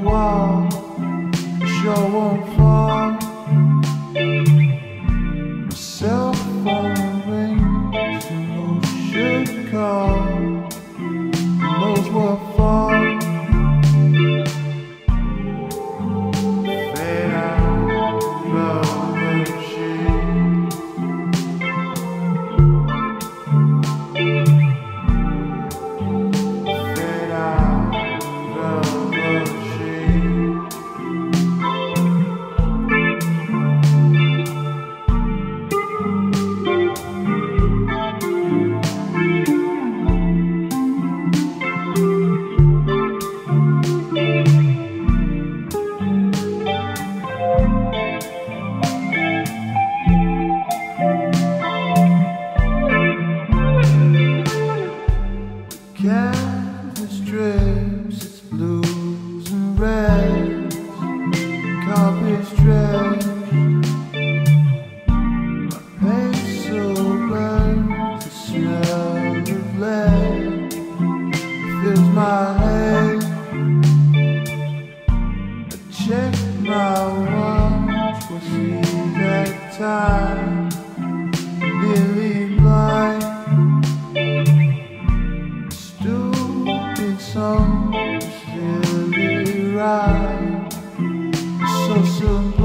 wall, sure won't fall. My cell phone rings, no should call. Knows what fall. Fade out, velvet sheets. Fade out, velvet sheets. Canvas drips, its blues and reds, copies dredged. My pencil burns, the smell of lead fills my head. I check my watch, we'll see that time, nearly blind. Stupid song, really right, so simple.